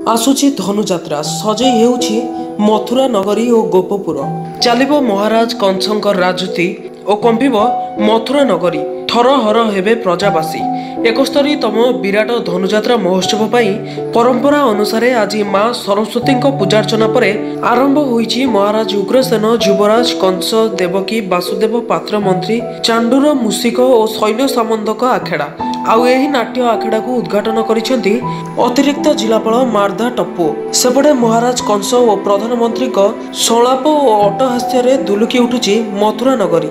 आसुची धनुजात्रा सजई हेउछि मथुरा नगरी और गोपपुर चलिबो महाराज कंसंकर राजूति और कंपिबो मथुरा नगरी थरहर हेबे प्रजावासी 71तम विराट धनुजात्रा महोत्सव पाई परंपरा अनुसार आज मां सरस्वती पूजार्चना पर आरंभ होईछि महाराज उग्रसेन युवराज कंस देवकी वासुदेव पात्र मंत्री चांडूर मूषिक और सैन्य सामंतक आखेड़ा आउ एही नाट्य आखेड़ा को उद्घाटन करिसेंती अतिरिक्त जिलापाल मार्धा टप्पू सेपटे महाराज कंस और प्रधानमंत्री संलाप और अट्टहास्य दुलुकी उठुछि मथुरा नगरी।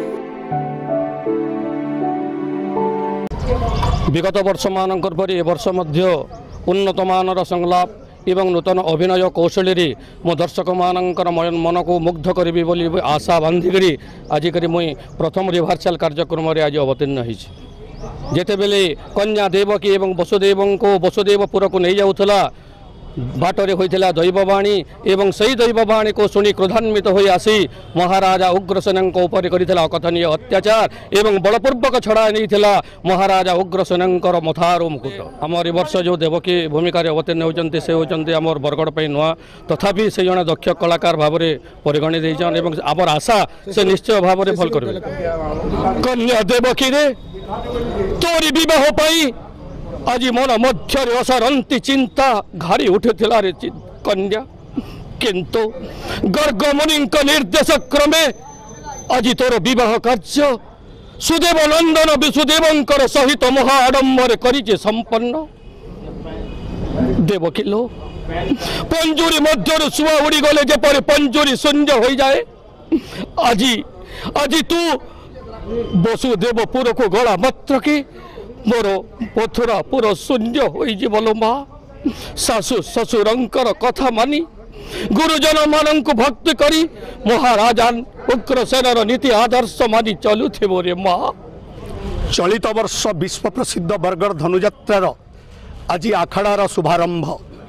विगत वर्ष मानकर परि ए वर्ष मध्य उन्नत मानर संलाप एवं नूतन अभिनय कौशल मो दर्शक मानकर मन को मुग्ध करी बोली आशा बांधिकी आज मुई प्रथम रिहर्सल कार्यक्रम आज अवतीर्ण होइछि। जेते बेले कन्या देवकी एवं वसुदेव को वसुदेवपुर को नहीं जाऊला बाटरे होइथिला दैववाणी एवं सही दैववाणी को शुणी क्रोधान्वित हो आसी महाराजा उग्रसेन उपर करिथिला अकथनीय अत्याचार एवं बलपूर्वक छड़ा नहीं महाराजा उग्रसेन मथार मुकुट आमर वर्ष जो देवकी भूमिका अवतीर्ण होती से होती आम बरगड़ पर नुआ तथापि से जड़े दक्ष कलाकार भाव में परिगणित होती आमर आशा से निश्चय भाव में फल कर कन्या देवकी रे तोरी विवाह पाई आज मन मध्य असरंती चिंता घाड़ी उठुला रे कन्या किंतु गर्ग मुनि निर्देश क्रमे आज तोर विवाह कार्य सुदेव नंदन विसुदेव सहित महाआडंबर करिचे संपन्न। देवकी लो पंजुरी मध्य शुआ उड़ी गले जेपरि पंजुरी शून्य हो जाए आज आज तू वसुदेवपुर को गला मात्र की मोर मथुरा पुर शून्य हो माँ शाशु ससुरंकर कथा मानी गुरुजन मान भक्ति करी महाराजान उग्रसेनर नीति आदर्श मानी चलुथिबो रे माँ। चलित वर्ष विश्व प्रसिद्ध बरगड़ धनुजात्रार आज आखड़ार शुभारंभ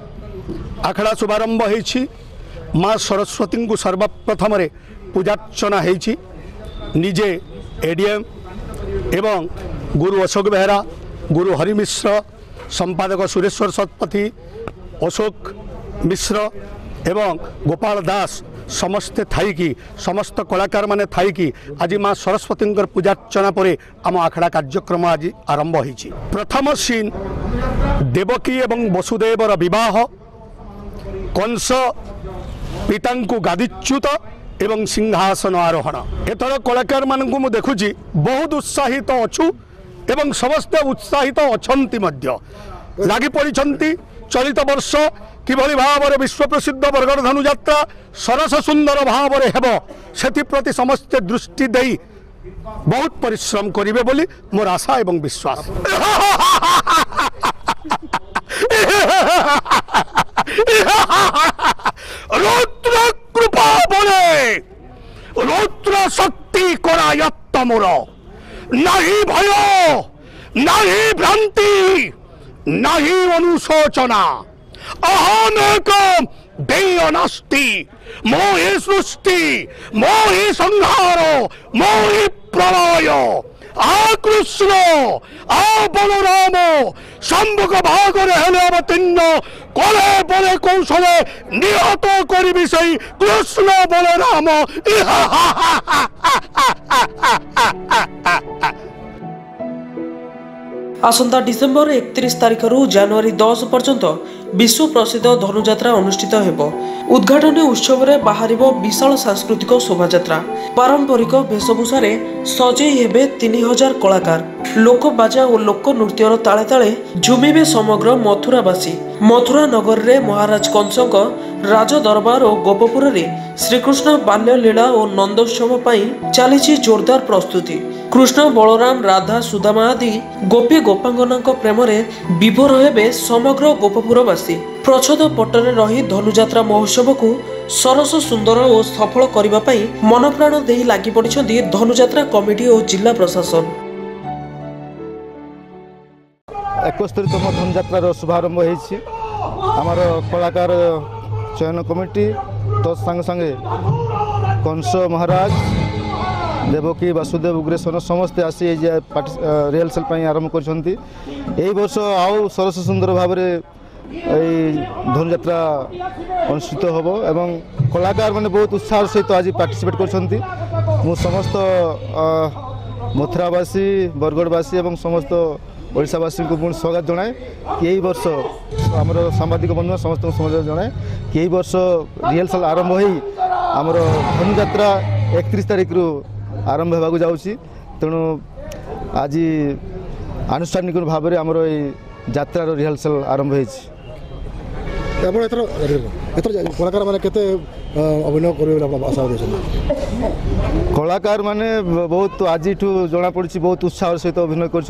होइछि। माँ सरस्वती को सर्वप्रथम पूजार्चना होइछि। निजे एडीएम एवं गुरु अशोक बेहरा गुरु हरि मिश्र संपादक सुरेश्वर शतपथी अशोक मिश्र एवं गोपाल दास समस्ते थाईकी समस्त कलाकार माने थाईकी आज माँ सरस्वती पूजार्चना पर आम आखड़ा कार्यक्रम आज आरंभ होइछि। प्रथम सीन देवकी एवं वसुदेवर विवाह कंस पिता गादीच्युत एवं सिंहासन आरोहण एथर कलाकार मानकु मु देखुची बहुत उत्साहित अच्छु एवं समस्ते उत्साहित अछंती मध्य लागी पड़िछंती। चलित वर्ष किभली भाव में विश्व प्रसिद्ध बरगड़ धनुजात्रा सरस सुंदर भाव में हेबो सेति प्रति समस्ते दृष्टि देई बहुत परिश्रम करिवे बोली मोर आशा एवं विश्वास। रुद्र कृपा बोले रुद्र शक्ति करायत्त मोर नहीं भय नहीं भ्रांति नहीं अनुशोचना अहमेक देय नास्ति मोहि सृष्टि मोहि संहार मोहि प्रलय आ कृष्ण आ बलराम सम्मुख भागरे हेले अवतीर्ण कले बले कौशले निहत करिबि सही कृष्ण बलराम। आसंता डिसेम्बर 31 तारिख रु जनवरी 10 पर्यंत विश्व प्रसिद्ध धनुजात्रा अनुष्ठित हेबो। उद्घाटन उत्सव रे बाहरिबो विशाल सांस्कृतिक शोभायात्रा पारंपरिक वेशभूषा रे सजई हेबे 3000 कलाकार लोक बाजा और लोक नृत्यर ताले ताले झुमिबे समग्र मथुरावासी। मथुरा नगर रे महाराज कंसक राज दरबार और गोपपुर रे श्रीकृष्ण बाल्य लीला और नंदोत्सव पाई चलीछि जोरदार प्रस्तुति। कृष्ण बलराम राधा सुदामा आदि गोपी गोपांगनांक प्रेम रे विभोर हेबे समग्र गोपपुरवासी। प्रच्छद पटरे रही धनुजात्रा महोत्सव को सरस सुंदर और सफल करबा पई मनप्राण देई लागि पड़िछन्ती धनुजात्रा कमिटी और जिला प्रशासन। 71तम धनुजात्रार शुभारंभ होइछि। आमर कलाकार चयन कमिटी तो संगे संगे कंस महाराज देवकी वासुदेव उग्रसेन समस्ते आसी रिहर्सल आरंभ कर वर्ष आउ सरस सुंदर भाव এই ধনুযাত্রা অনুষ্ঠিত হব এবং কলাকার মানে বহুত উৎসাহ সহিত আজ পার্টিসিপেট করছেন। মু সমস্ত মথুরাবাসী বরগড়বাসী এবং সমস্ত ওড়িশাবাসী को पुणी स्वागत जनाए कि यही वर्ष आमर सांबादिक बंधु समस्त स्वागत जनाए कि यही वर्ष रिहर्सल आरंभ हो आमर धनुଯାत्रा 31 तारिख रु आरंभ होगा जाऊँगी। तेणु आज आनुष्ठानिक भाव में आमर ये यात्रार रिहर्सल आरंभ हो कलाकार मैंने केते अभिनय करेंगे आशा दे कलाकार माने बहुत आज जना पड़ी बहुत उत्साह सहित अभिनय कर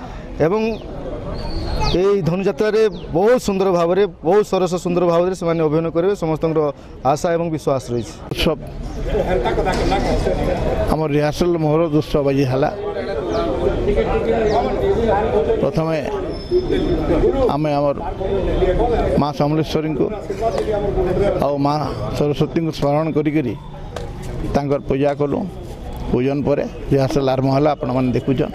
धनुଯାत्रा बहुत सुंदर भाव में बहुत सरस सुंदर भाव में से अभिनय करेंगे समस्त आशा एवं विश्वास रही उत्सव आम रिहर्सल मुहूर्त उत्सव आज है प्रथम आम आमर माँ समलेश्वरी को आ माँ सरस्वती को स्मरण करी पूजा कलु पूजन पर रिहर्सल आरंभ है आपण मैंने देखुन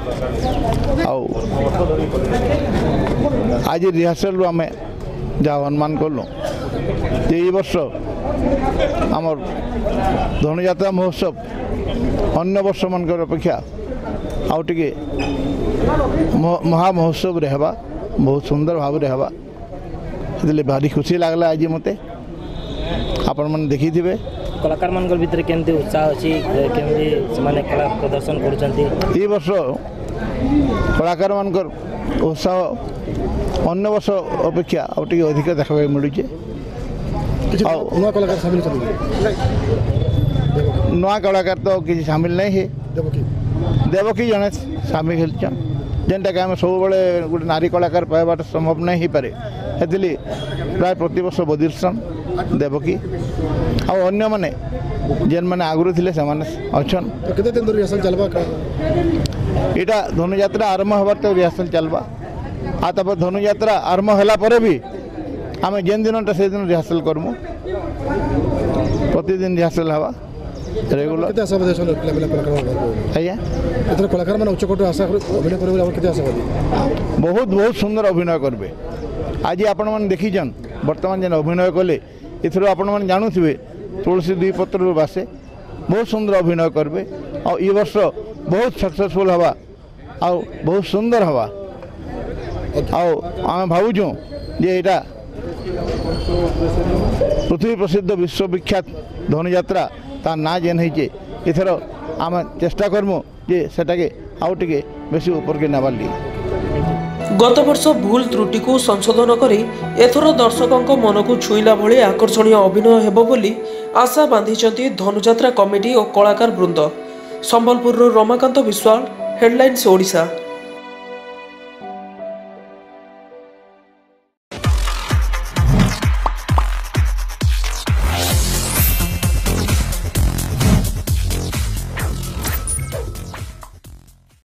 आज रिहर्सल आम जहाँ अनुमान कलु ये वर्ष आमर धनुଯାत्रा महोत्सव अन्य वर्ष मान अपेक्षा आउ टे महामहोत्सव हवा बहुत सुंदर भाव में हवा इसलिए भारी खुशी लगला आज मत आपण मैंने देखी थे कलाकार मान भीतर केमती उत्साह अच्छी केमती से कला प्रदर्शन कर वर्ष कलाकार मान उत्साह अन्य वर्ष अपेक्षा आउ टे अधिक देखा मिलूँ नुआ कलाकार तो किसी सामिल नहीं है देवकी जड़े सामिल खेलचन जेनटा कि आम सब गोटे नारी कलाकार पाइबा संभव नहीं हो पारे से प्राय प्रति वर्ष बदिर्सन देवकी अन्य माने जेन मैंने आगुरी थे से अच्छन यहाँ धनुଯାत्रा आरंभ होबार तो रिहर्सल चलवा आपर धनुଯାत्रा आरंभ होला पर भी आम जेन दिन से दिन रिहर्सल करमु प्रतिदिन रिहर्सल हवा रेगुलर कलाकार मैंने उच्चकोट आशा अभिनय कर बहुत बहुत सुंदर अभिनय करेंगे आज आपण मैंने देखीन बर्तमान जेन अभिनय कले इथर आपण मैंने जानूे तुलसी दुई पत्र बासे बहुत सुंदर अभिनय करेंगे और ये वर्ष बहुत सक्सेसफुल हवा आ बहुत सुंदर हवा आम भावुँ जे यहाँ पृथ्वी प्रसिद्ध विश्वविख्यात धनुଯାत्रा ता ना जेन होचे इथर आम चेष्टा करमु जे सेटाके आउ टिके बेसी ऊपर के नबार लिए गत वर्ष भूल त्रुटि को संशोधन करी एथर दर्शकों मन को छुईला भली आकर्षणीय अभिनय हेबो बोली आशा बांधिचंती धनुଯାत्रा कमिटी और कलाकार वृंद। संबलपुर रमाकांत विश्वाल, हेडलाइन्स ओडिशा।